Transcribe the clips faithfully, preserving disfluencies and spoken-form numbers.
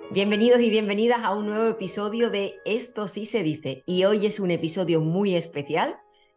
Bienvenidos y bienvenidas a un nuevo episodio de Esto sí se dice. Y hoy es un episodio muy especial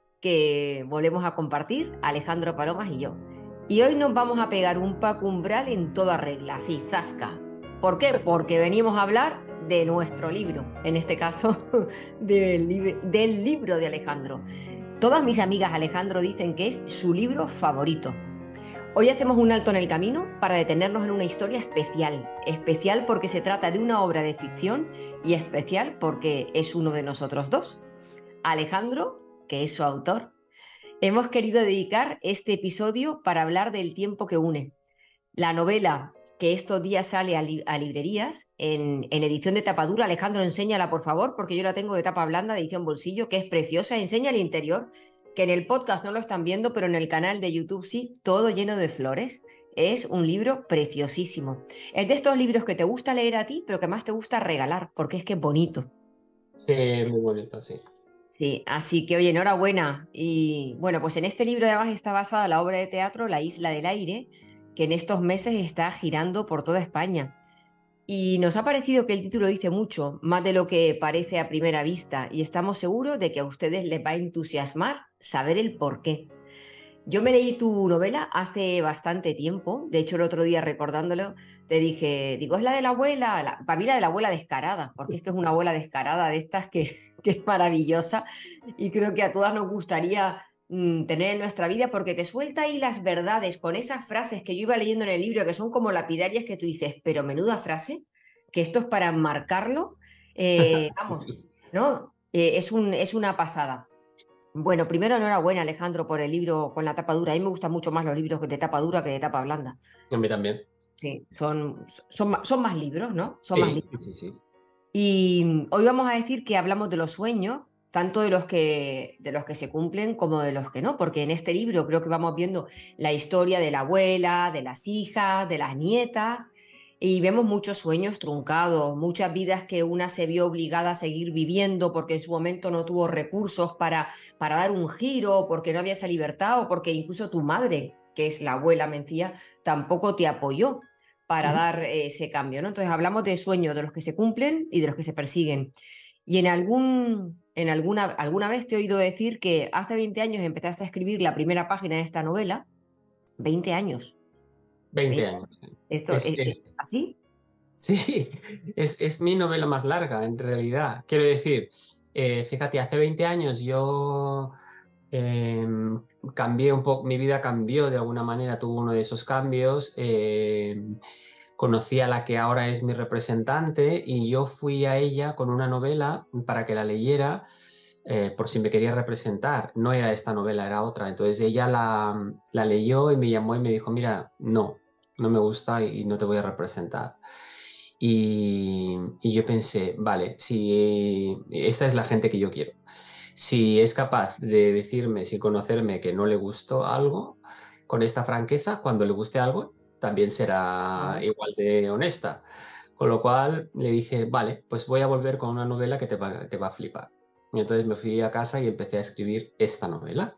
que volvemos a compartir Alejandro Palomas y yo. Y hoy nos vamos a pegar un pacumbral en toda regla, así, zasca. ¿Por qué? Porque venimos a hablar de nuestro libro, en este caso del, lib- del libro de Alejandro. Todas mis amigas Alejandro dicen que es su libro favorito. Hoy hacemos un alto en el camino para detenernos en una historia especial. Especial porque se trata de una obra de ficción y especial porque es uno de nosotros dos. Alejandro, que es su autor. Hemos querido dedicar este episodio para hablar del tiempo que une. La novela que estos días sale a, li a librerías en, en edición de tapa dura. Alejandro, enséñala por favor, porque yo la tengo de tapa blanda, de edición bolsillo, que es preciosa. Enseña el interior, que en el podcast no lo están viendo, pero en el canal de YouTube sí, todo lleno de flores. Es un libro preciosísimo. Es de estos libros que te gusta leer a ti, pero que más te gusta regalar, porque es que es bonito. Sí, muy bonito, sí. Sí, así que oye, enhorabuena. Y bueno, pues en este libro además está basada la obra de teatro La Isla del Aire, que en estos meses está girando por toda España. Y nos ha parecido que el título dice mucho, más de lo que parece a primera vista, y estamos seguros de que a ustedes les va a entusiasmar saber el por qué. Yo me leí tu novela hace bastante tiempo, de hecho el otro día recordándolo, te dije, digo, es la de la abuela, la, para mí la de la abuela descarada, porque es que es una abuela descarada de estas que, que es maravillosa y creo que a todas nos gustaría mm, tener en nuestra vida porque te suelta ahí las verdades con esas frases que yo iba leyendo en el libro que son como lapidarias que tú dices, pero menuda frase, que esto es para marcarlo, eh, vamos, Sí. ¿no? Eh, es, un, es una pasada. Bueno, primero enhorabuena Alejandro por el libro con la tapa dura. A mí me gustan mucho más los libros de tapa dura que de tapa blanda. A mí también. Sí, son, son, ma- son más libros, ¿no? Son más Sí, libros. sí, sí. Y hoy vamos a decir que hablamos de los sueños, tanto de los que, de los que se cumplen como de los que no, porque en este libro creo que vamos viendo la historia de la abuela, de las hijas, de las nietas, y vemos muchos sueños truncados, muchas vidas que una se vio obligada a seguir viviendo porque en su momento no tuvo recursos para, para dar un giro, porque no había esa libertad o porque incluso tu madre, que es la abuela mentía, tampoco te apoyó para Ujú. dar ese cambio, ¿no? Entonces hablamos de sueños, de los que se cumplen y de los que se persiguen. Y en, algún, en alguna, alguna vez te he oído decir que hace veinte años empezaste a escribir la primera página de esta novela. veinte años. veinte veinte años. ¿Esto Es, es, es es, así? sí, es, es mi novela más larga, en realidad. Quiero decir, eh, fíjate, hace veinte años yo em, cambié un poco, mi vida cambió de alguna manera, tuvo uno de esos cambios. Em, conocí a la que ahora es mi representante y yo fui a ella con una novela para que la leyera, eh, por si me quería representar. No era esta novela, era otra. Entonces ella la, la leyó y me llamó y me dijo, mira, no, no me gusta y no te voy a representar. Y, y yo pensé, vale, si esta es la gente que yo quiero. Si es capaz de decirme, sin conocerme, que no le gustó algo, con esta franqueza, cuando le guste algo, también será Claro. igual de honesta. Con lo cual le dije, vale, pues voy a volver con una novela que te va, te va a flipar. Y entonces me fui a casa y empecé a escribir esta novela.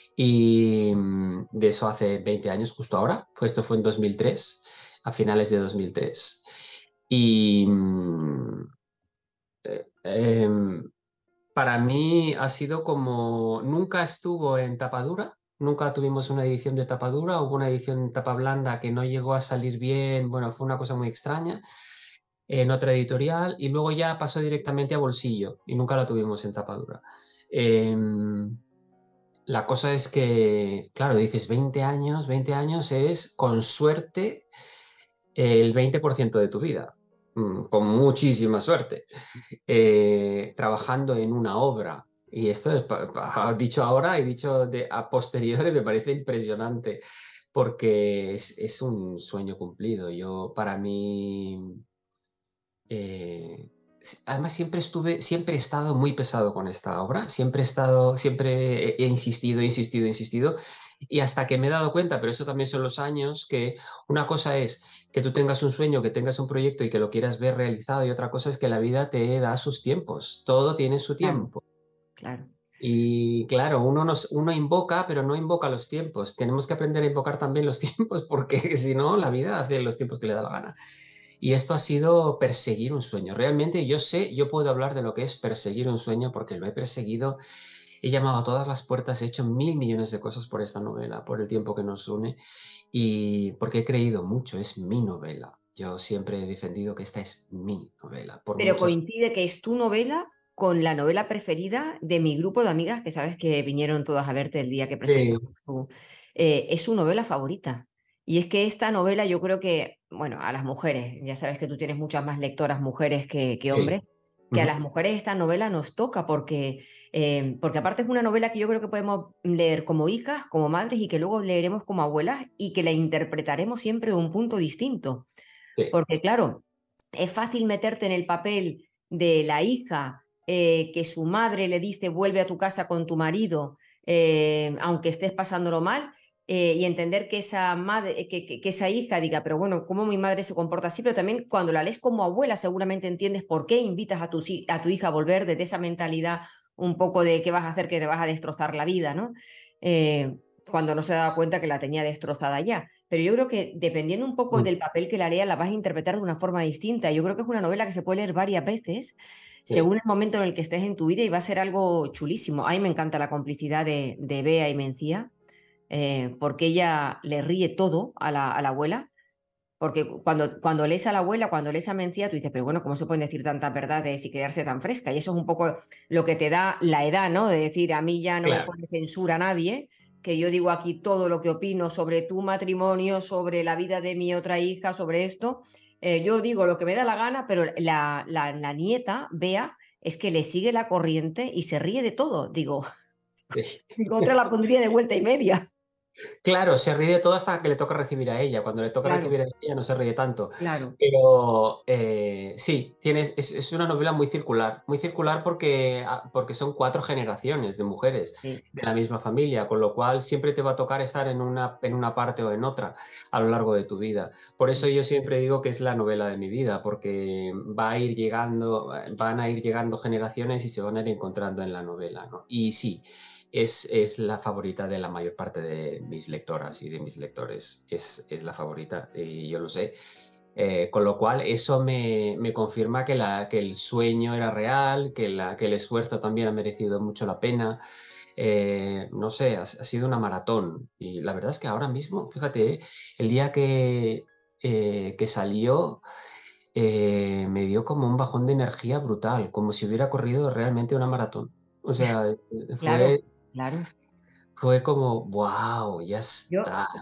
Y mm, de eso hace veinte años, justo ahora. Pues esto fue en dos mil tres, a finales de dos mil tres. Y mm, eh, em, para mí ha sido como, nunca estuvo en tapadura, nunca tuvimos una edición de tapadura, hubo una edición en tapa blanda que no llegó a salir bien, bueno, fue una cosa muy extraña, en otra editorial, y luego ya pasó directamente a bolsillo y nunca la tuvimos en tapadura. Em, la cosa es que, claro, dices veinte años, veinte años es con suerte el veinte por ciento de tu vida, mm, con muchísima suerte, eh, trabajando en una obra. Y esto es, pa- pa- dicho ahora y dicho de, a posteriori me parece impresionante porque es, es un sueño cumplido. Yo, para mí, eh, s- además siempre estuve, siempre he estado muy pesado con esta obra, siempre he estado, siempre he he insistido, insistido, insistido, y hasta que me he dado cuenta, pero eso también son los años, que una cosa es que tú tengas un sueño, que tengas un proyecto y que lo quieras ver realizado, y otra cosa es que la vida te da sus tiempos, todo tiene su Claro, tiempo. claro. Y claro, uno, nos, uno invoca, pero no invoca los tiempos. Tenemos que aprender a invocar también los tiempos, porque si no, la vida hace los tiempos que le da la gana. Y esto ha sido perseguir un sueño. Realmente yo sé, yo puedo hablar de lo que es perseguir un sueño porque lo he perseguido, he llamado a todas las puertas, he hecho mil millones de cosas por esta novela, por el tiempo que nos une y porque he creído mucho, es mi novela. Yo siempre he defendido que esta es mi novela, por Pero muchas... coincide que es tu novela con la novela preferida de mi grupo de amigas, que sabes que vinieron todas a verte el día que Sí, presentamos tu... eh, es su novela favorita. Y es que esta novela yo creo que, bueno, a las mujeres, ya sabes que tú tienes muchas más lectoras mujeres que, que sí. hombres, que a Ujú, las mujeres esta novela nos toca porque, eh, porque aparte es una novela que yo creo que podemos leer como hijas, como madres y que luego leeremos como abuelas y que la interpretaremos siempre de un punto distinto. sí, Porque claro, es fácil meterte en el papel de la hija eh, que su madre le dice vuelve a tu casa con tu marido, eh, aunque estés pasándolo mal, eh, y entender que esa, madre, que, que, que esa hija diga, pero bueno, ¿cómo mi madre se comporta así? Pero también cuando la lees como abuela seguramente entiendes por qué invitas a tu, a tu hija a volver desde esa mentalidad un poco de qué vas a hacer, que te vas a destrozar la vida, ¿no? Eh, cuando no se daba cuenta que la tenía destrozada ya. Pero yo creo que dependiendo un poco mm, del papel que la lea, la vas a interpretar de una forma distinta. Yo creo que es una novela que se puede leer varias veces sí. según el momento en el que estés en tu vida y va a ser algo chulísimo. A mí me encanta la complicidad de, de Bea y Mencía, eh, porque ella le ríe todo a la, a la abuela. Porque cuando, cuando lees a la abuela, cuando lees a Mencía, tú dices, pero bueno, ¿cómo se pueden decir tantas verdades y quedarse tan fresca? Y eso es un poco lo que te da la edad, ¿no? De decir, a mí ya no me Claro. pone censura nadie, que yo digo aquí todo lo que opino sobre tu matrimonio, sobre la vida de mi otra hija, sobre esto. Eh, yo digo lo que me da la gana, pero la, la, la nieta, Bea, es que le sigue la corriente y se ríe de todo. Digo, Sí. digo otra la pondría de vuelta y media. Claro, se ríe de todo hasta que le toca recibir a ella. Cuando le toca Claro, recibir a ella no se ríe tanto. claro. Pero eh, sí, tienes, es, es una novela muy circular. Muy circular porque, ah, porque son cuatro generaciones de mujeres Sí. de la misma familia, con lo cual siempre te va a tocar estar en una, en una parte o en otra a lo largo de tu vida. Por eso yo siempre digo que es la novela de mi vida, porque va a ir llegando, van a ir llegando generaciones y se van a ir encontrando en la novela, ¿no? Y sí. Es, es la favorita de la mayor parte de mis lectoras y de mis lectores. Es, es la favorita y yo lo sé. Eh, con lo cual, eso me, me confirma que, la, que el sueño era real, que, la, que el esfuerzo también ha merecido mucho la pena. Eh, no sé, ha, ha sido una maratón. Y la verdad es que ahora mismo, fíjate, el día que, eh, que salió, eh, me dio como un bajón de energía brutal, como si hubiera corrido realmente una maratón. O sea, Claro, fue claro. fue como, wow, ya Yo está.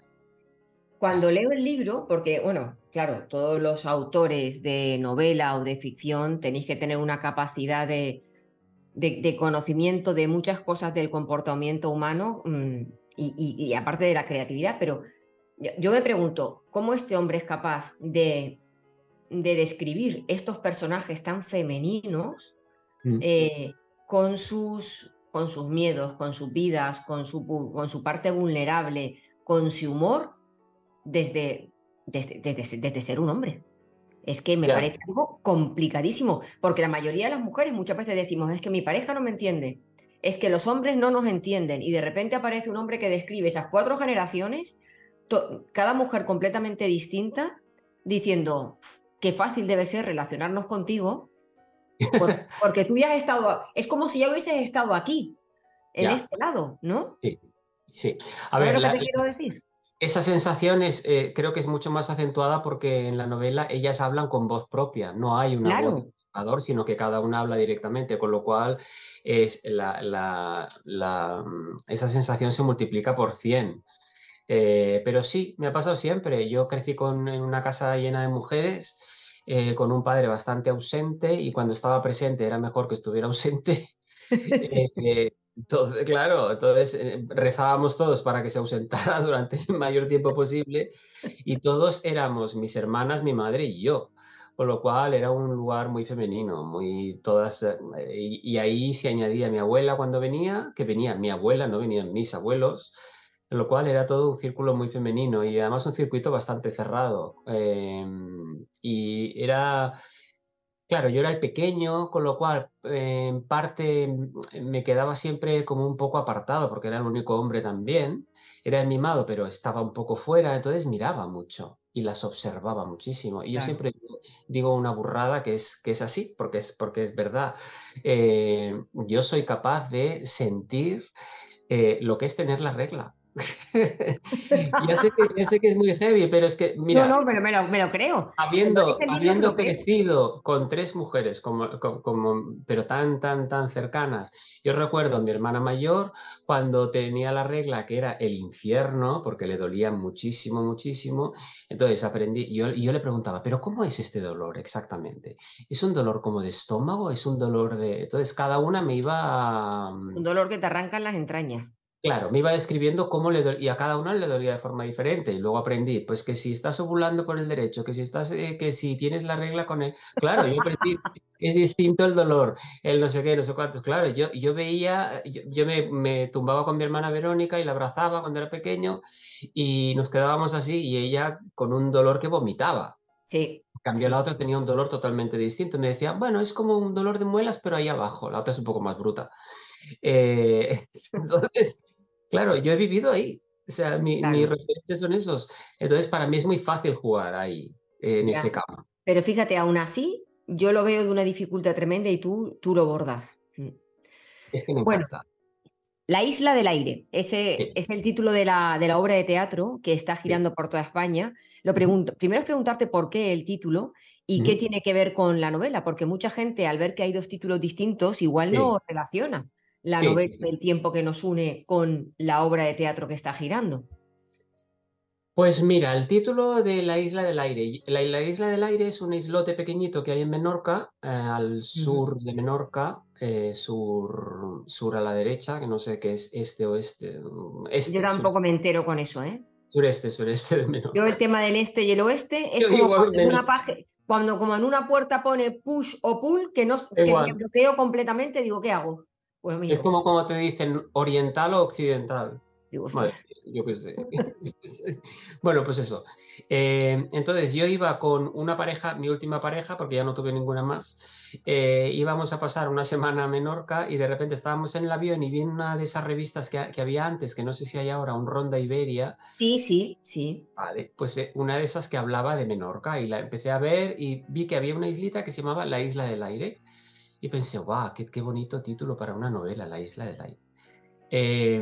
Ya cuando está. leo el libro, porque, bueno, claro, todos los autores de novela o de ficción tenéis que tener una capacidad de, de- de conocimiento de muchas cosas del comportamiento humano, mm, y, y- y aparte de la creatividad, pero yo, yo me pregunto, ¿cómo este hombre es capaz de, de describir estos personajes tan femeninos Mm, eh, con sus, con sus miedos, con sus vidas, con su, pu- con su parte vulnerable, con su humor? desde, desde, desde, desde ser un hombre. Es que me ya, parece algo complicadísimo, porque la mayoría de las mujeres muchas veces decimos, es que mi pareja no me entiende, es que los hombres no nos entienden, y de repente aparece un hombre que describe esas cuatro generaciones, to- cada mujer completamente distinta, diciendo, qué fácil debe ser relacionarnos contigo, por- porque tú ya has estado, es como si ya hubieses estado aquí, en ya, este lado, ¿no? sí, sí. A ¿Sabes ver, lo que la- te quiero decir? esa sensación es, eh, creo que es mucho más acentuada porque en la novela ellas hablan con voz propia, no hay una voz de Claro, narrador, sino que cada una habla directamente, con lo cual es la, la- la, mm, esa sensación se multiplica por cien. Eh, pero sí, me ha pasado siempre. Yo crecí con, en una casa llena de mujeres, eh, con un padre bastante ausente y cuando estaba presente era mejor que estuviera ausente. sí. Eh, eh, entonces, claro, entonces eh, rezábamos todos para que se ausentara durante el mayor tiempo posible y todos éramos mis hermanas, mi madre y yo. Con lo cual era un lugar muy femenino, muy todas, eh, y, y ahí se añadía mi abuela cuando venía, que venía mi abuela, no venían mis abuelos, con lo cual era todo un círculo muy femenino y además un circuito bastante cerrado. Eh, y era, claro, yo era el pequeño, con lo cual eh, en parte mm, me quedaba siempre como un poco apartado porque era el único hombre también. Era el mimado, pero estaba un poco fuera, entonces miraba mucho. y las observaba muchísimo. Y yo Claro. siempre digo, digo una burrada que es, que es así, porque es, porque es verdad. Eh, yo soy capaz de sentir eh, lo que es tener la regla. Ya sé que, ya sé que es muy heavy, pero es que, No, mira, no, pero me lo, me lo creo. Te doy habiendo, ese libro, te lo habiendo crees. crecido con tres mujeres, como, como- como- pero tan, tan, tan cercanas, yo recuerdo a mi hermana mayor cuando tenía la regla que era el infierno, porque le dolía muchísimo, muchísimo. Entonces aprendí, yo, yo le preguntaba, ¿pero cómo es este dolor exactamente? ¿Es un dolor como de estómago? ¿Es un dolor de...? Entonces cada una me iba... Un dolor que te arrancan las entrañas. Claro, me iba describiendo cómo le dolía, y a cada uno le dolía de forma diferente. Y luego aprendí, pues que si estás ovulando por el derecho, que si estás, eh, que si tienes la regla con el. Claro, yo aprendí que es distinto el dolor, el no sé qué, no sé cuántos. Claro, yo, yo veía, yo, yo me, me tumbaba con mi hermana Verónica y la abrazaba cuando era pequeño y nos quedábamos así y ella con un dolor que vomitaba. Sí, En cambio, la sí. otra tenía un dolor totalmente distinto. Me decía, bueno, es como un dolor de muelas, pero ahí abajo. La otra es un poco más bruta. Eh, entonces, claro, yo he vivido ahí. O sea, mi- mis Claro, referentes son esos. Entonces, para mí es muy fácil jugar ahí, en ese ya. campo. Pero fíjate, aún así, yo lo veo de una dificultad tremenda y tú, tú lo bordas. Mm. Es que me Bueno, encanta. La Isla del Aire, ese Sí, es el título de la, de la obra de teatro que está sí. girando por toda España. Lo Ujú, pregunto, primero es preguntarte por qué el título y qué ujú. tiene que ver con la novela, porque mucha gente al ver que hay dos títulos distintos igual no Sí, relaciona la sí, novela sí, sí. del tiempo que nos une con la obra de teatro que está girando. Pues mira, el título de La Isla del Aire. La, la Isla del Aire es un islote pequeñito que hay en Menorca, eh, al Ujú. sur de Menorca, eh, sur, sur a la derecha, que no sé qué es este o este, mm, Yo este, sur- tampoco me entero con eso, ¿eh? sureste, sureste de Yo el Menorca. tema del este y el oeste es Yo como igual, cuando en una menos, paje- cuando como en una puerta pone push o pull, que, no, que me igual. bloqueo completamente, digo, ¿qué hago? Pues lo Es mismo. como cuando te dicen oriental o occidental. Digo, Madre ostras. mía, yo qué sé. Bueno, pues eso. Eh, entonces yo iba con una pareja, mi última pareja, porque ya no tuve ninguna más. Eh, íbamos a pasar una semana a Menorca y de repente estábamos en el avión y vi en una de esas revistas que, que había antes, que no sé si hay ahora, un Ronda Iberia. Sí, sí, sí. Vale, pues eh, una de esas que hablaba de Menorca y la empecé a ver y vi que había una islita que se llamaba La Isla del Aire. Y pensé, guau, qué, qué bonito título para una novela, La Isla del Aire. Eh,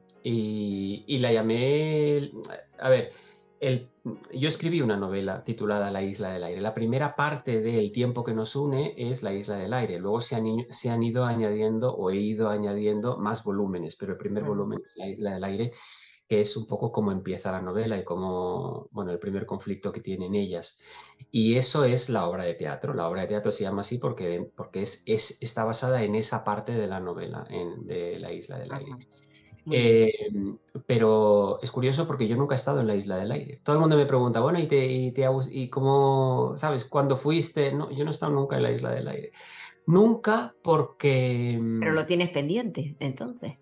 y, y la llamé, a ver, el, yo escribí una novela titulada La Isla del Aire. La primera parte del tiempo que nos une es La Isla del Aire. Luego se han, i- se han ido añadiendo o he ido añadiendo más volúmenes, pero el primer Ajá. volumen es La Isla del Aire, que es un poco cómo empieza la novela y cómo, bueno, el primer conflicto que tienen ellas. Y eso es la obra de teatro. La obra de teatro se llama así porque, porque es, es, está basada en esa parte de la novela, en, de La Isla del Aire. Ajá. Muy bien. Eh, pero es curioso porque yo nunca he estado en la Isla del Aire. Todo el mundo me pregunta, bueno, ¿y, te, y, te, ha gus- y cómo, sabes, cuándo fuiste? No, yo no he estado nunca en la Isla del Aire. Nunca porque, Pero mm, lo tienes pendiente, entonces.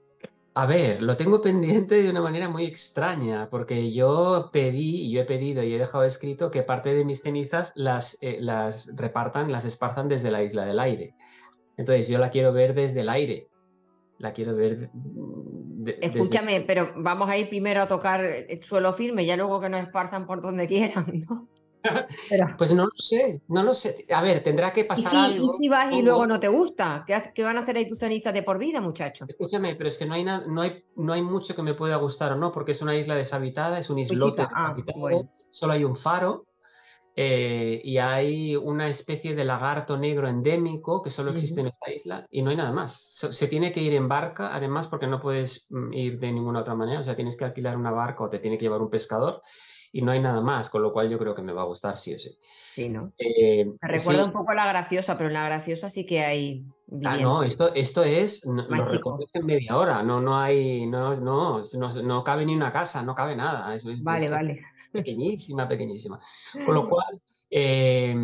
a ver, lo tengo pendiente de una manera muy extraña, porque yo pedí, y yo he pedido y he dejado escrito que parte de mis cenizas las, eh, las repartan, las esparzan desde la Isla del Aire. Entonces yo la quiero ver desde el aire, la quiero ver de- desde... Escúchame, pero vamos a ir primero a tocar el suelo firme, ya luego que nos esparzan por donde quieran, ¿no? Pero, Pues no lo sé, no lo sé. A ver, tendrá que ¿y pasar si, y algo, si vas y luego supongo. no te gusta? ¿Qué, ha- qué van a hacer ahí tus cenizas de por vida, muchacho? Escúchame, pero es que no hay, nada, no hay, no hay mucho que me pueda gustar o no, porque es una isla deshabitada, es un Muy islote chica. Ah, deshabitado, bueno. solo hay un faro eh, y hay una especie de lagarto negro endémico que solo existe Ujú. en esta isla y no hay nada más. Se, se tiene que ir en barca, además, porque no puedes mm, ir de ninguna otra manera, o sea, tienes que alquilar una barca o te tiene que llevar un pescador y no hay nada más, con lo cual yo creo que me va a gustar sí o sí. Sí, ¿no? Eh, Me recuerda un sí, poco a la graciosa, pero en la graciosa sí que hay ah, vivienda. no, esto, esto es, no- lo Más chico. recorres en media hora, no, no hay, no, no, no, no cabe ni una casa, no cabe nada, es, Vale, es- es vale. pequeñísima, pequeñísima. Con lo cual, eh,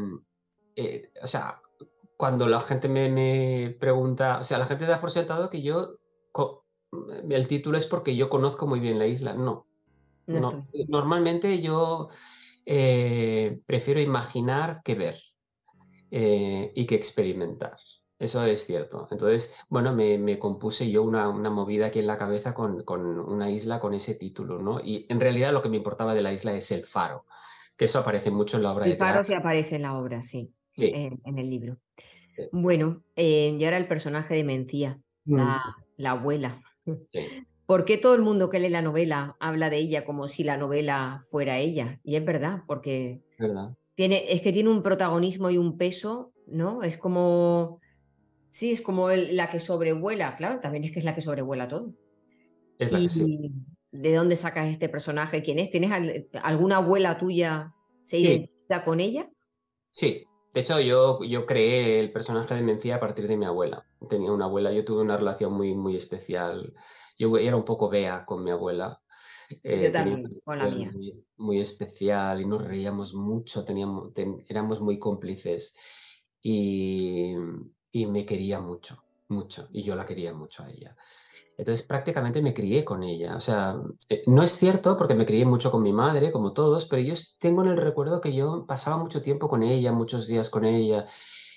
eh, o sea, cuando la gente me, me pregunta, o sea, la gente da por sentado que yo, co- el título es porque yo conozco muy bien la isla, no, No no, estoy. normalmente yo eh, prefiero imaginar que ver eh, y que experimentar. eso es cierto. Entonces, bueno, me, me compuse yo una, una movida aquí en la cabeza con, con una isla con ese título, ¿no? Y en realidad lo que me importaba de la isla es el faro, que eso aparece mucho en la obra El de faro teatro. se aparece en la obra, sí, Sí. en, en el libro. Sí. Bueno, eh, y ahora el personaje de Mencía, la, Mm, la abuela. sí, ¿Por qué todo el mundo que lee la novela habla de ella como si la novela fuera ella? Y es verdad, porque ¿verdad? tiene, es que tiene un protagonismo y un peso, ¿no? Es como, sí, es como el- la que sobrevuela, claro, también es que es la que sobrevuela todo. Es la que sí. ¿Y de dónde sacas este personaje? ¿Quién es? ¿Tienes al- alguna abuela tuya se Sí, identifica con ella? sí. De hecho, yo, yo creé el personaje de Mencía a partir de mi abuela. Tenía una abuela, yo tuve una relación muy, muy especial. Yo era un poco Bea con mi abuela. Yo Eh, tenía una también, con la relación mía. muy, muy especial y nos reíamos mucho, teníamos, ten- éramos muy cómplices y, y me quería mucho, mucho, y yo la quería mucho a ella. Entonces prácticamente me crié con ella. O sea, eh, no es cierto porque me crié mucho con mi madre, como todos, pero yo s- tengo en el recuerdo que yo pasaba mucho tiempo con ella, muchos días con ella,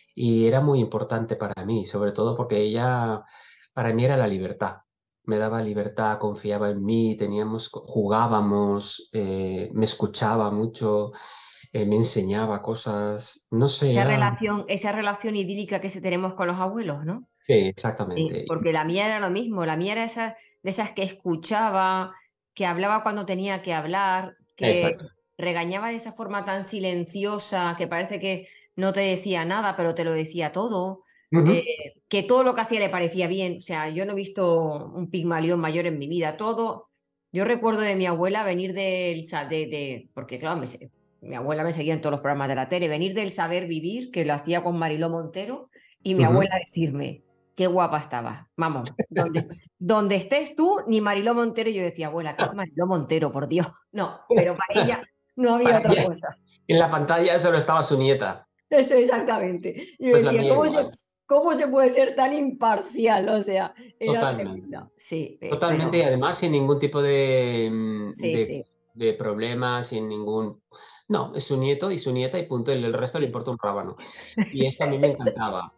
y era muy importante para mí, sobre todo porque ella, para mí era la libertad. Me daba libertad, confiaba en mí, teníamos, jugábamos, eh, me escuchaba mucho, eh, me enseñaba cosas, no sé, Esa era... relación, esa relación idílica que se tenemos con los abuelos, ¿no? Sí, Sí, exactamente. porque la mía era lo mismo, la mía era esa, de esas que escuchaba, que hablaba cuando tenía que hablar, que Exacto. regañaba de esa forma tan silenciosa, que parece que no te decía nada, pero te lo decía todo, eh, Ujú, que todo lo que hacía le parecía bien. O sea, yo no he visto un Pigmalión mayor en mi vida, todo. Yo recuerdo de mi abuela venir del, sa- de, de, porque claro, me se- mi abuela me seguía en todos los programas de la tele, venir del Saber Vivir, que lo hacía con Mariló Montero, y mi ujú. abuela decirme: qué guapa estaba. Vamos, donde, donde estés tú, ni Mariló Montero. Yo decía, abuela, ¿qué es Mariló Montero, por Dios? No, pero para ella no había Para otra ella, cosa. en la pantalla solo estaba su nieta. Eso exactamente. Yo Pues la decía, mía ¿cómo se, igual. cómo se puede ser tan imparcial? O sea, era Totalmente. tremenda. Sí, eh, Totalmente y pero además sin ningún tipo de, mm, sí, de, sí, de problema, sin ningún... No, es su nieto y su nieta y punto, y el resto le sí. importa un rábano. Y esto a mí me encantaba.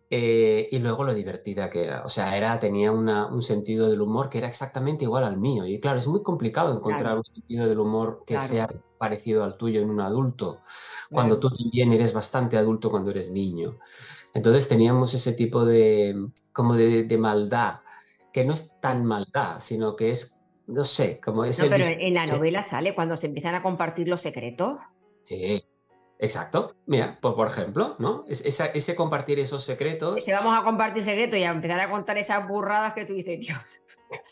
Eh, y luego lo divertida que era. O sea, era, tenía una- un sentido del humor que era exactamente igual al mío. Y claro, es muy complicado encontrar Claro, un sentido del humor que sea claro, parecido al tuyo en un adulto, cuando claro. tú también eres bastante adulto cuando eres niño. Entonces teníamos ese tipo de, como de, de maldad, que no es tan Sí. maldad, sino que es, no sé, como es No, el pero en en la disfrute. novela sale cuando se empiezan a compartir los secretos. Sí, exacto. Mira, por, por ejemplo, ¿no? Es, esa- ese compartir esos Se secretos. vamos a compartir secretos y a empezar a contar esas burradas que tú dices, Dios.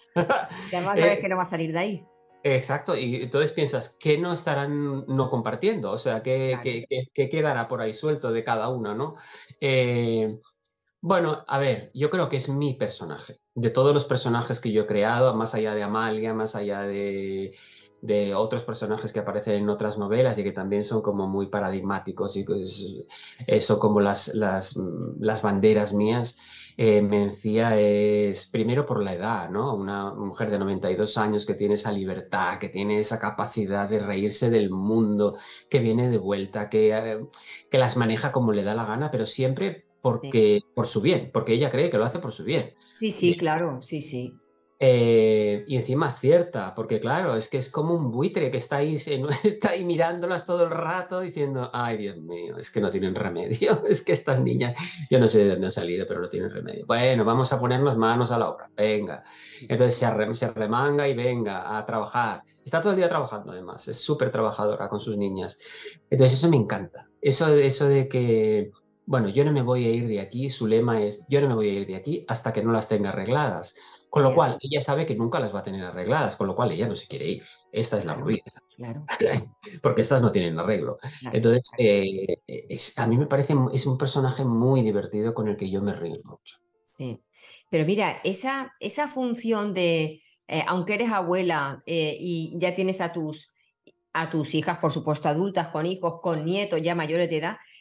Y además sabes que Eh, no va a salir de ahí. exacto, y entonces piensas, ¿qué no estarán no compartiendo? O sea, ¿qué, Claro. qué- qué- qué quedará por ahí suelto de cada una, ¿no? Eh, Bueno, a ver, yo creo que es mi personaje. De todos los personajes que yo he creado, más allá de Amalia, más allá de, de otros personajes que aparecen en otras novelas y que también son como muy paradigmáticos y que es- eso como las, las, mm, las banderas mías, eh, Mencía es primero por la edad, ¿no? Una mujer de noventa y dos años que tiene esa libertad, que tiene esa capacidad de reírse del mundo, que viene de vuelta, que, eh, que las maneja como le da la gana, pero siempre Sí, porque, por su bien, porque ella cree que lo hace por su bien. sí, sí, Bien. claro, sí, sí. Eh, y encima acierta, porque claro, es que es como un buitre que está ahí, se- está ahí mirándolas todo el rato diciendo, ay Dios mío, es que no tienen remedio, es que estas niñas, yo no sé de dónde han salido, pero no tienen remedio. Bueno, vamos a ponernos manos a la obra, venga. Entonces se, arre- se remanga y venga a trabajar. Está todo el día trabajando además, es súper trabajadora con sus niñas. Entonces eso me encanta, eso, eso de que... Bueno, yo no me voy a ir de aquí, su lema es, yo no me voy a ir de aquí hasta que no las tenga arregladas. Con lo Ya, cual, ella sabe que nunca las va a tener arregladas, con lo cual ella no se quiere ir. Esta es la claro, movida, claro, porque estas no tienen arreglo. claro, Entonces, claro. eh, es- a mí me parece, es un personaje muy divertido con el que yo me río mucho. Sí. Pero mira, esa, esa función de, eh, aunque eres abuela eh, y ya tienes a tus, a tus hijas, por supuesto, adultas, con hijos, con nietos ya mayores de edad,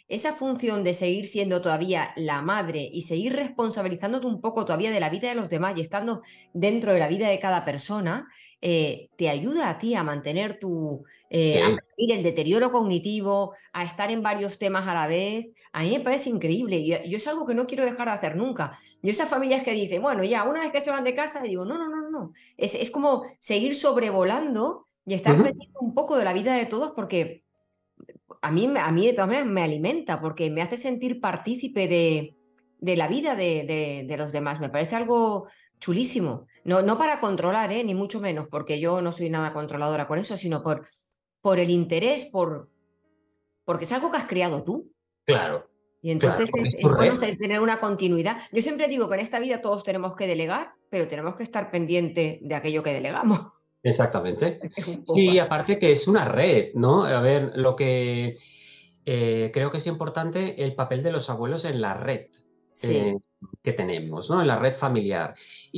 esa función de seguir siendo todavía la madre y seguir responsabilizándote un poco todavía de la vida de los demás y estando dentro de la vida de cada persona, eh, te ayuda a ti a mantener tu, eh, a Sí. prevenir el deterioro cognitivo, a estar en varios temas a la vez. A mí me parece increíble y yo es algo que no quiero dejar de hacer nunca. Yo esas familias que dicen, bueno, ya, una vez que se van de casa, digo, no, no, no, no. Es, es como seguir sobrevolando y estar Ujú. pendiente un poco de la vida de todos porque a mí, a mí de todas maneras me alimenta, porque me hace sentir partícipe de, de la vida de, de, de los demás. Me parece algo chulísimo. No, no para controlar, ¿eh? Ni mucho menos, porque yo no soy nada controladora con eso, sino por, por el interés, por, porque es algo que has creado tú. Claro, Y claro, entonces porque es, es tu es bueno red. ser- tener una continuidad. Yo siempre digo que en esta vida todos tenemos que delegar, pero tenemos que estar pendiente de aquello que delegamos. Exactamente. Es un poco Sí, así. aparte que es una red, ¿no? A ver, lo que eh, creo que es importante el papel de los abuelos en la red eh, Sí, que tenemos, ¿no? En la red familiar.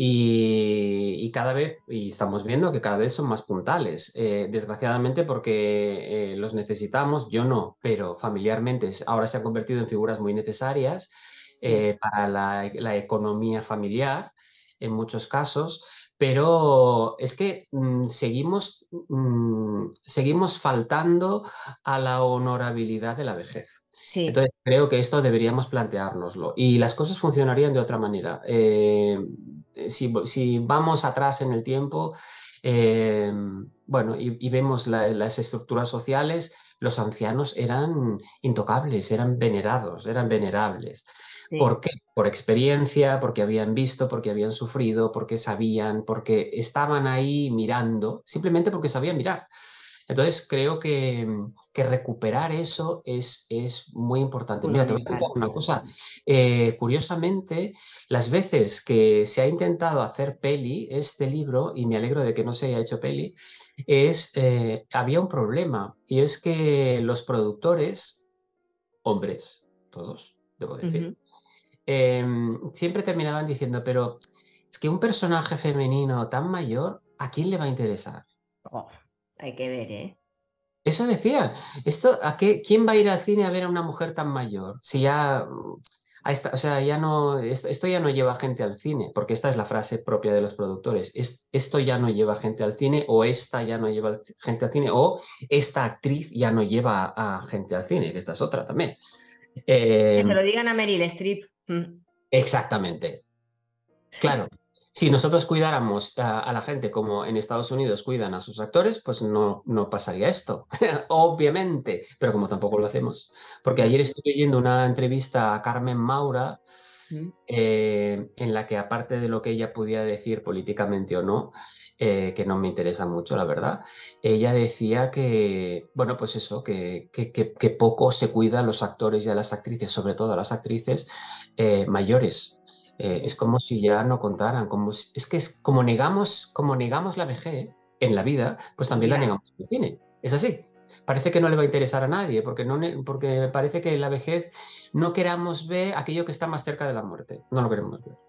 Y, y cada vez, y estamos viendo que cada vez son más puntales, eh, desgraciadamente porque eh, los necesitamos, yo no, pero familiarmente es- ahora se han convertido en figuras muy necesarias sí. eh, para la, la economía familiar en muchos casos. Pero es que mm, seguimos, mm, seguimos faltando a la honorabilidad de la vejez. Sí. Entonces, creo que esto deberíamos planteárnoslo y las cosas funcionarían de otra manera. Eh, si, si vamos atrás en el tiempo, eh, bueno, y, y vemos la- las estructuras sociales, los ancianos eran intocables, eran venerados, eran venerables. Sí. ¿Por qué? Por experiencia, porque habían visto, porque habían sufrido, porque sabían, porque estaban ahí mirando, simplemente porque sabían mirar. Entonces creo que, que recuperar eso es, es muy importante. Mira, te voy a contar Fundamental. una cosa. Eh, curiosamente, las veces que se ha intentado hacer peli, este libro, y me alegro de que no se haya hecho peli, es, eh, había un problema, y es que los productores, hombres, todos, debo decir, Ujú. eh, siempre terminaban diciendo, pero es que un personaje femenino tan mayor, ¿a quién le va a interesar? Jo, hay que ver, ¿eh? Eso decían. Esto, ¿a qué, quién va a ir al cine a ver a una mujer tan mayor? Si ya, mm, a esta- o sea, ya no, esto, esto ya no lleva gente al cine, porque esta es la frase propia de los productores. Es- esto ya no lleva gente al cine, o esta ya no lleva gente al cine, o esta actriz ya no lleva a, a gente al cine, que esta es otra también. Que Eh, se lo digan a Meryl Streep. Mm. exactamente. Claro, si nosotros cuidáramos a, a la gente como en Estados Unidos cuidan a sus actores, pues no, no pasaría esto, obviamente, pero como tampoco lo hacemos. Porque ayer estuve oyendo una entrevista a Carmen Maura, Mm. eh, en la que aparte de lo que ella pudiera decir políticamente o no, eh, que no me interesa mucho, la verdad, ella decía que, bueno, pues eso, que, que, que- que poco se cuida a los actores y a las actrices, sobre todo a las actrices eh, mayores. Eh, es Sí. como si ya no contaran, como si- es que es como negamos, como negamos la vejez en la vida, pues también la Ya. negamos en el cine. Es así. Parece que no le va a interesar a nadie, porque, no, ne- porque parece que la vejez no queramos ver aquello que está más cerca de la muerte. No lo queremos ver.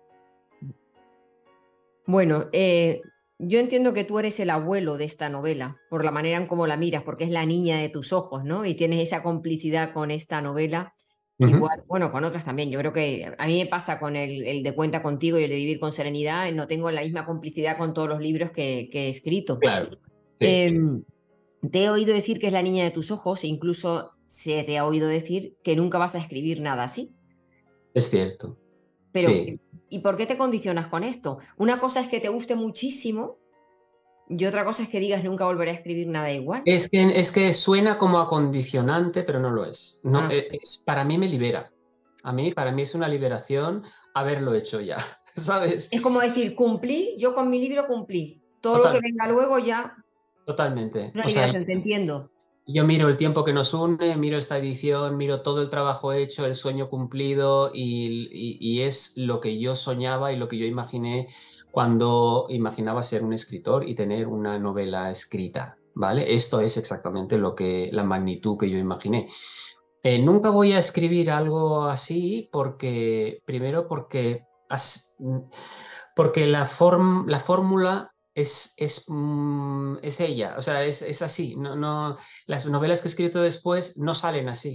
Bueno, eh, yo entiendo que tú eres el abuelo de esta novela, por la manera en cómo la miras, porque es la niña de tus ojos, ¿no? Y tienes esa complicidad con esta novela, que Ujú. igual, bueno, con otras también. Yo creo que a mí me pasa con el, el de Cuenta contigo y el de Vivir con Serenidad, no tengo la misma complicidad con todos los libros que, que he escrito. Claro. Sí, Em, Te he oído decir que es la niña de tus ojos, e incluso se te ha oído decir que nunca vas a escribir nada así. es cierto. Pero, Sí. ¿y por qué te condicionas con esto? Una cosa es que te guste muchísimo y otra cosa es que digas nunca volveré a escribir nada igual. Es que, es que suena como acondicionante, pero no lo es. No, Ah, e- es, para mí me libera. A mí, para mí es una liberación haberlo hecho ya, ¿sabes? es como decir, cumplí, yo con mi libro cumplí. Todo lo que Total, venga luego ya es totalmente. una O sea, liberación, te entiendo. yo miro el tiempo que nos une, miro esta edición, miro todo el trabajo hecho, el sueño cumplido y, y- y es lo que yo soñaba y lo que yo imaginé cuando imaginaba ser un escritor y tener una novela escrita, ¿vale? Esto es exactamente lo que, la magnitud que yo imaginé. Eh, nunca voy a escribir algo así porque, primero porque, as- porque la, form- la fórmula es, es, mm, es ella, o sea, es, es así. No, no, las novelas que he escrito después no salen así.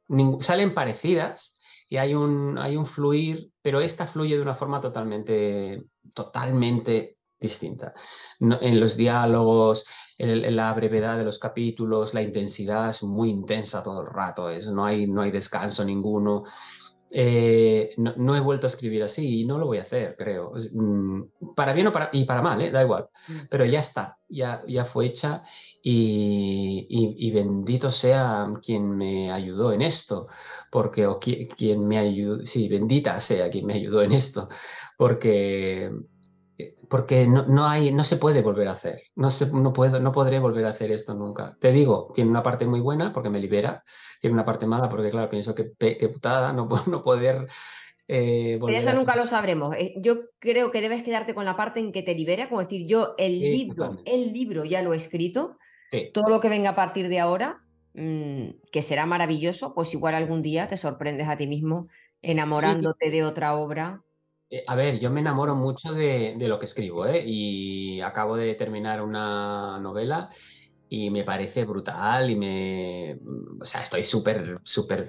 salen parecidas y hay un, hay un fluir, pero esta fluye de una forma totalmente, totalmente distinta. No, en los diálogos, en, en la brevedad de los capítulos, la intensidad es muy intensa todo el rato, es, no, hay, no hay descanso ninguno. Eh, no, no, he vuelto a escribir así y no lo voy a hacer, creo. Para bien o para, y para mal, ¿eh? Da igual. Pero ya está, ya, ya fue hecha y, y, y bendito sea quien me ayudó en esto, porque, o qui, quien me ayudó, sí, bendita sea quien me ayudó en esto, porque... Porque no, no, hay, no se puede volver a hacer, no, se, no, puedo, no podré volver a hacer esto nunca. Te digo, tiene una parte muy buena porque me libera, tiene una parte mala porque, claro, pienso que, que putada no, no poder eh, Pero volver eso a nunca hacer. lo sabremos. Eh, Yo creo que debes quedarte con la parte en que te libera, como decir, yo el Sí, libro, totalmente. el libro ya lo he escrito, Sí. todo lo que venga a partir de ahora, mmm, que será maravilloso, pues igual algún día te sorprendes a ti mismo Sí, enamorándote de otra obra. eh, a ver, yo me enamoro mucho de, de lo que escribo, ¿eh? Y acabo de terminar una novela y me parece brutal y me... O sea, estoy súper, súper...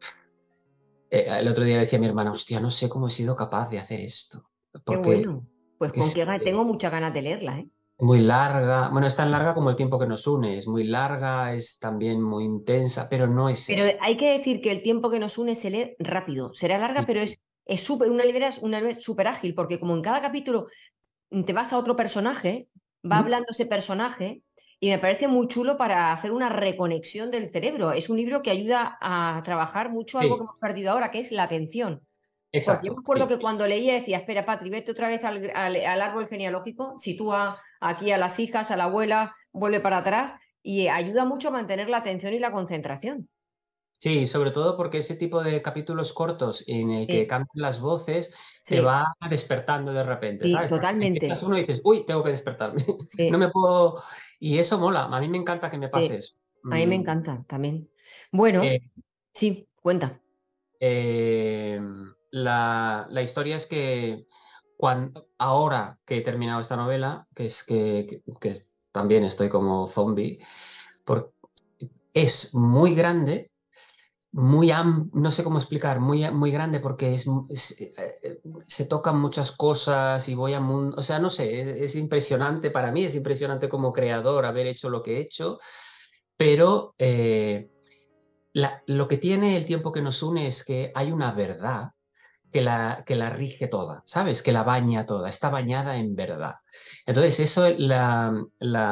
Eh, el otro día le decía a mi hermana, hostia, no sé cómo he sido capaz de hacer esto, Qué porque bueno. Pues con es qué ganas, tengo muchas ganas de leerla, ¿eh? muy larga. Bueno, es tan larga como el tiempo que nos une, es muy larga, es también muy intensa, pero no es Pero eso. hay que decir que el tiempo que nos une se lee rápido. Será larga, pero es es súper, una libra es una es súper ágil, porque como en cada capítulo te vas a otro personaje, va ¿Mm? hablando ese personaje y me parece muy chulo para hacer una reconexión del cerebro. Es un libro que ayuda a trabajar mucho algo que Sí, hemos perdido ahora, que es la atención. Porque yo me exacto, acuerdo sí. que cuando leía decía, espera, Patri, vete otra vez al, al, al árbol genealógico, sitúa aquí a las hijas, a la abuela, vuelve para atrás y ayuda mucho a mantener la atención y la concentración. Sí, sobre todo porque ese tipo de capítulos cortos en el que Sí, cambian las voces te sí, va despertando de repente, sí, ¿sabes? Empiezas totalmente. uno y dices, uy, tengo que despertarme, no Sí, me puedo... Y eso mola, a mí me encanta que me pase sí. eso. A mí me Mm, encanta también. Bueno, eh, sí, cuenta. eh, la, la historia es que cuando, ahora que he terminado esta novela, que es que, que- que también estoy como zombie, porque es muy grande, muy am- no sé cómo explicar, muy, muy grande porque es, es- eh, eh, se tocan muchas cosas y voy a mundo, o sea, no sé, es, es impresionante para mí, es impresionante como creador haber hecho lo que he hecho, pero eh, la- lo que tiene el tiempo que nos une es que hay una verdad que la, que la rige toda, ¿sabes? Que la baña toda, está bañada en verdad. Entonces eso la,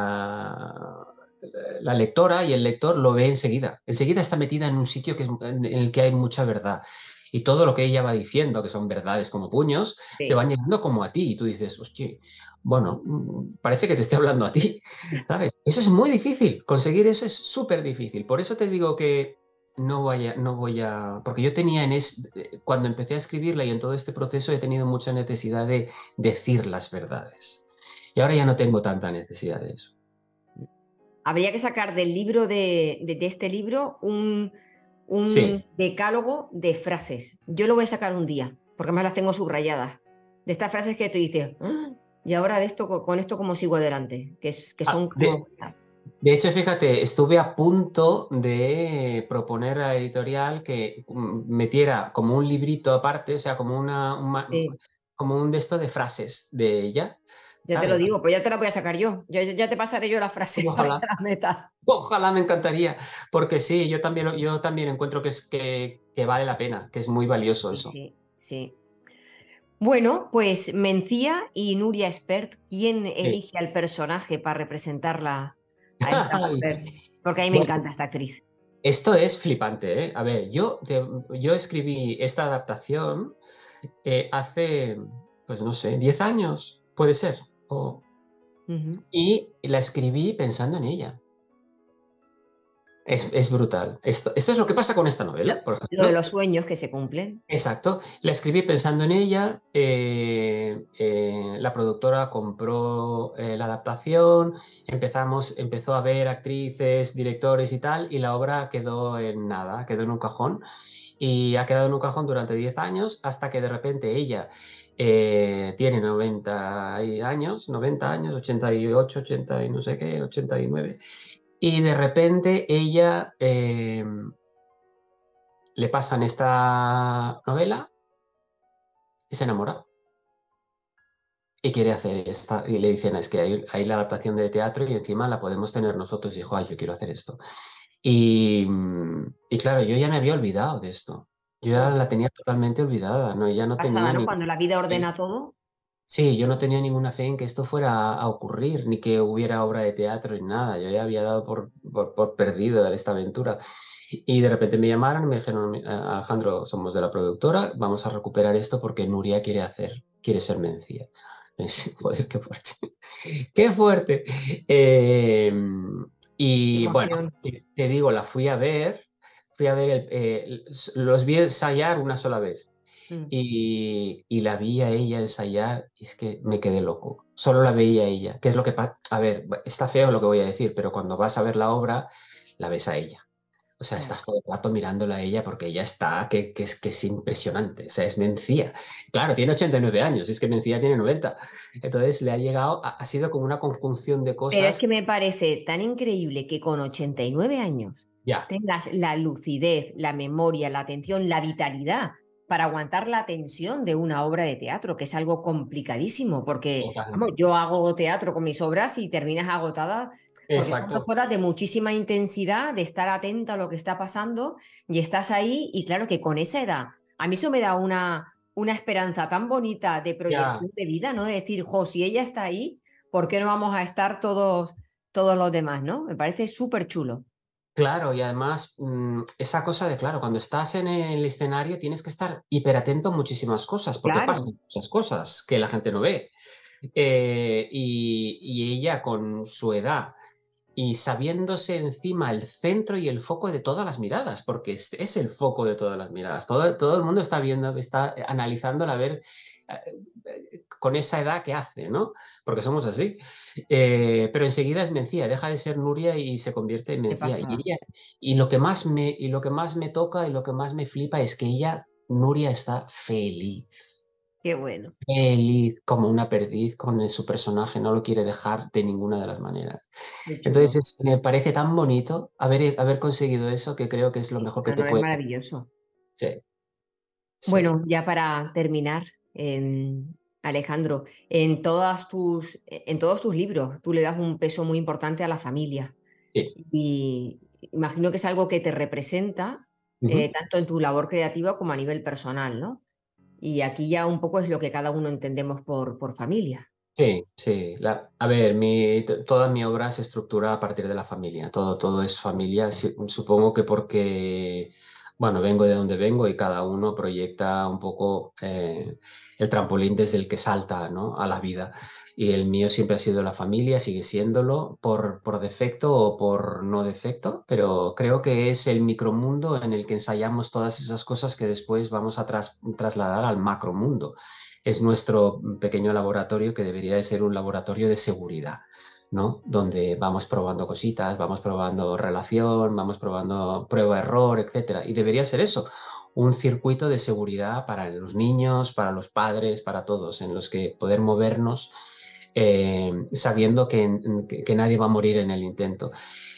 la, la lectora y el lector lo ve enseguida. Enseguida está metida en un sitio que es, en el que hay mucha verdad. Y todo lo que ella va diciendo, que son verdades como puños, te Sí. van llegando como a ti. Y tú dices, hostia, bueno, mm, parece que te esté hablando a ti, ¿sabes? Eso es muy difícil. Conseguir eso es súper difícil. Por eso te digo que no voy a, no voy a, porque yo tenía en es, cuando empecé a escribirla y en todo este proceso he tenido mucha necesidad de decir las verdades. Y ahora ya no tengo tanta necesidad de eso. Habría que sacar del libro de, de, de este libro un, un Sí, decálogo de frases. Yo lo voy a sacar un día, porque más las tengo subrayadas. De estas frases que te dices, "Ah, y ahora de esto, con esto cómo sigo adelante", que, es, que ah, son de, como... de hecho, fíjate, estuve a punto de proponer a la editorial que mm, metiera como un librito aparte, o sea, como una, un ma- Sí, como un de esto de frases de ella, ya te lo ¿sabes? digo, pues ya te la voy a sacar yo. Ya, ya te pasaré yo la frase para que Ojalá, se la meta. ojalá me encantaría, porque sí, yo también, yo también encuentro que, es, que, que vale la pena, que es muy valioso Sí, eso. sí, sí. Bueno, pues Mencía y Nuria Espert, ¿quién Sí. elige al personaje para representarla a esta mujer? Porque a mí me Bueno, encanta esta actriz. esto es flipante, ¿eh? A ver, yo, te- yo escribí esta adaptación eh, hace, pues no sé, diez años, puede ser. o- Ujú. y la escribí pensando en ella. Es, es brutal. Esto, esto es lo que pasa con esta Lo, novela, por lo de ejemplo. los sueños que se cumplen. Exacto, la escribí pensando en ella, eh, eh, la productora compró eh, la adaptación, empezamos, empezó a ver actrices, directores y tal, y la obra quedó en nada, quedó en un cajón, y ha quedado en un cajón durante diez años hasta que de repente ella eh, tiene noventa años, noventa años, ochenta y ocho, ochenta y no sé qué, ochenta y nueve, y de repente ella... eh, le pasan esta novela y se enamora. Y quiere hacer esta, y le dicen, es que hay, hay la adaptación de teatro y encima la podemos tener nosotros. Y dijo, ay, yo quiero hacer esto. Y, y claro, yo ya me había olvidado de esto. Yo ya Mm. la tenía totalmente olvidada, ¿no? Ya no Pasada, tenía ¿no? ni... Cuando la vida ordena todo. Sí, yo no tenía ninguna fe en que esto fuera a ocurrir, ni que hubiera obra de teatro ni nada. Yo ya había dado por, por, por perdido esta aventura. Y de repente me llamaron y me dijeron, Alejandro, somos de la productora, vamos a recuperar esto porque Nuria quiere hacer, quiere ser Mencía. Pensé, joder, qué fuerte. ¡Qué fuerte! Eh, Qué y bueno, emoción. te, te digo, la fui a ver, fui a ver, el, eh, los vi ensayar una sola vez. Mm. Y, y la vi a ella ensayar y es que me quedé loco. Solo la veía a ella. ¿Qué es lo que pasa? A ver, está feo lo que voy a decir, pero cuando vas a ver la obra, la ves a ella. O sea, Claro. estás todo el rato mirándola a ella porque ella está, que, que, es, que es impresionante. O sea, es Mencía. Claro, tiene ochenta y nueve años, es que Mencía tiene noventa. Entonces le ha llegado, ha, ha sido como una conjunción de Pero es que cosas. me parece tan increíble que con ochenta y nueve años Ya, tengas la lucidez, la memoria, la atención, la vitalidad para aguantar la tensión de una obra de teatro, que es algo complicadísimo, porque, vamos, totalmente. yo hago teatro con mis obras y terminas agotada, porque son dos Exacto. horas de muchísima intensidad, de estar atenta a lo que está pasando, y estás ahí, y claro que con esa edad, a mí eso me da una, una esperanza tan bonita de Ya. proyección de vida, ¿no? Es decir, jo, si ella está ahí, ¿por qué no vamos a estar todos, todos los demás, ¿no? Me parece súper chulo. Claro, y además mm, esa cosa de, claro, cuando estás en el escenario tienes que estar hiperatento a muchísimas cosas, porque Claro, pasan muchas cosas que la gente no ve. Eh, y, y ella con su edad y sabiéndose encima el centro y el foco de todas las miradas, porque es, es el foco de todas las miradas. Todo, todo el mundo está viendo, está analizándola a ver eh, con esa edad que hace, ¿no? Porque somos así. Eh, pero enseguida es Mencía, deja de ser Nuria y se convierte en qué Mencía. Y, pasa. ella, y, lo que más me, y lo que más me toca y lo que más me flipa es que ella, Nuria, está feliz. Qué bueno. Feliz como una perdiz con su personaje, no lo quiere dejar de ninguna de las maneras. Qué Entonces chulo. es- me parece tan bonito haber, haber conseguido eso que creo que es lo Sí, mejor que no, te no, es puede... maravilloso. Sí, sí, Bueno, ya para terminar, eh, Alejandro, en todas tus, en todos tus libros tú le das un peso muy importante a la familia sí. y imagino que es algo que te representa Ujú. eh, tanto en tu labor creativa como a nivel personal, ¿no? Y aquí ya un poco es lo que cada uno entendemos por, por familia. Sí, sí. La- a ver, mi, t- toda mi obra se estructura a partir de la familia. Todo, todo es familia. Sí, supongo que porque, bueno, vengo de donde vengo y cada uno proyecta un poco eh, el trampolín desde el que salta, ¿no? A la vida. Y el mío siempre ha sido la familia, sigue siéndolo por, por defecto o por no defecto, pero creo que es el micromundo en el que ensayamos todas esas cosas que después vamos a tras- trasladar al macromundo. Es nuestro pequeño laboratorio que debería de ser un laboratorio de seguridad, ¿no? Donde vamos probando cositas, vamos probando relación, vamos probando prueba-error, etcétera. Y debería ser eso, un circuito de seguridad para los niños, para los padres, para todos, en los que poder movernos eh, sabiendo que, que, que, nadie va a morir en el intento.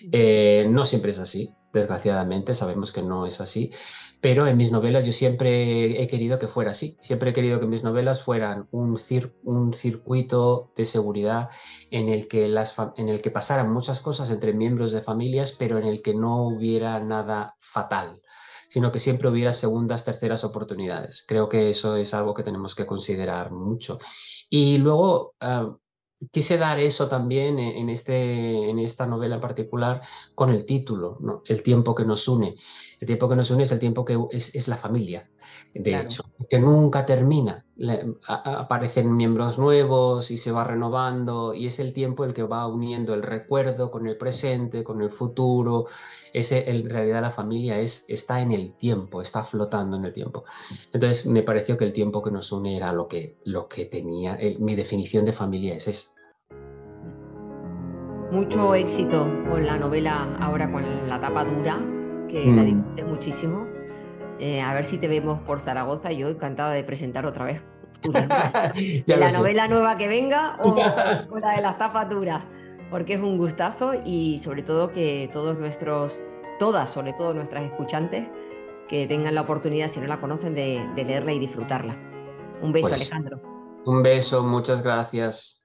Eh, no siempre es así, desgraciadamente, sabemos que no es así, pero en mis novelas yo siempre he querido que fuera así, siempre he querido que mis novelas fueran un, cir un circuito de seguridad en el, que las en el que pasaran muchas cosas entre miembros de familias, pero en el que no hubiera nada fatal, sino que siempre hubiera segundas, terceras oportunidades. Creo que eso es algo que tenemos que considerar mucho. Y luego, uh, quise dar eso también en, este, en esta novela en particular con el título, ¿no? El tiempo que nos une. El tiempo que nos une es el tiempo que es, es la familia, de Claro. hecho, que nunca termina. Le, a, aparecen miembros nuevos y se va renovando y es el tiempo el que va uniendo el recuerdo con el presente, con el futuro. Ese, en realidad la familia es, está en el tiempo, está flotando en el tiempo. Entonces me pareció que el tiempo que nos une era lo que, lo que tenía, el, mi definición de familia es esa. Mucho éxito con la novela ahora con la tapa dura, que la Mm. disfrutes muchísimo. Eh, a ver si te vemos por Zaragoza. Yo encantada de presentar otra vez tus libros. Ya lo La sé. novela nueva que venga o, o la de las tapas duras, porque es un gustazo y sobre todo que todos nuestros, todas, sobre todo nuestras escuchantes, que tengan la oportunidad, si no la conocen, de, de leerla y disfrutarla. Un beso, Pues Alejandro. un beso, muchas gracias.